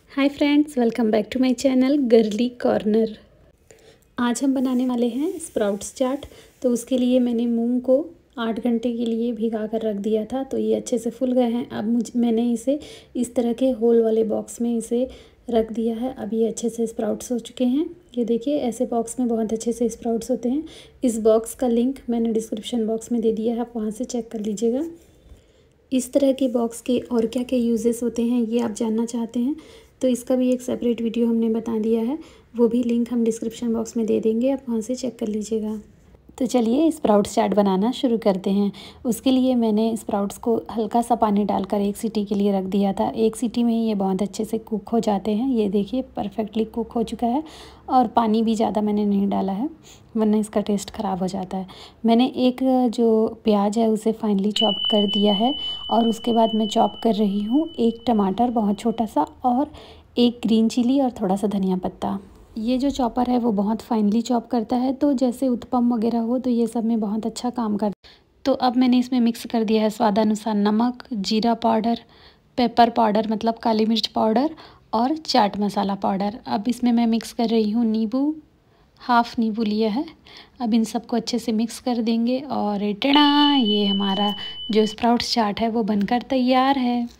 Hi friends, welcome back to my channel girly corner. आज हम बनाने वाले हैं स्प्राउट्स चाट। तो उसके लिए मैंने मूंग को 8 घंटे के लिए भिगा कर रख दिया था, तो ये अच्छे से फूल गए हैं। अब मैंने इसे इस तरह के होल वाले बॉक्स में इसे रख दिया है। अब ये अच्छे से स्प्राउट्स हो चुके हैं। ये देखिए, ऐसे बॉक्स में बहुत अच्छे से स्प्राउट्स होते हैं। इस बॉक्स का लिंक मैंने डिस्क्रिप्शन बॉक्स में दे दिया है, आप वहाँ से चेक कर लीजिएगा। इस तरह के बॉक्स के और क्या क्या यूजेस होते हैं ये आप जानना चाहते हैं तो इसका भी एक सेपरेट वीडियो हमने बता दिया है, वो भी लिंक हम डिस्क्रिप्शन बॉक्स में दे देंगे, आप वहाँ से चेक कर लीजिएगा। तो चलिए स्प्राउट्स चाट बनाना शुरू करते हैं। उसके लिए मैंने स्प्राउट्स को हल्का सा पानी डालकर 1 सीटी के लिए रख दिया था। 1 सीटी में ही ये बहुत अच्छे से कुक हो जाते हैं। ये देखिए परफेक्टली कुक हो चुका है और पानी भी ज़्यादा मैंने नहीं डाला है, वरना इसका टेस्ट ख़राब हो जाता है। मैंने एक जो प्याज है उसे फाइनली चॉप कर दिया है और उसके बाद मैं चॉप कर रही हूँ 1 टमाटर बहुत छोटा सा और 1 ग्रीन चिली और थोड़ा सा धनिया पत्ता। ये जो चॉपर है वो बहुत फाइनली चॉप करता है, तो जैसे उत्पम वगैरह हो तो ये सब में बहुत अच्छा काम करता है। तो अब मैंने इसमें मिक्स कर दिया है स्वादानुसार नमक, जीरा पाउडर, पेपर पाउडर मतलब काली मिर्च पाउडर और चाट मसाला पाउडर। अब इसमें मैं मिक्स कर रही हूँ नींबू, हाफ़ नींबू लिया है। अब इन सबको अच्छे से मिक्स कर देंगे और टेड़ा, ये हमारा जो स्प्राउट्स चाट है वो बनकर तैयार है।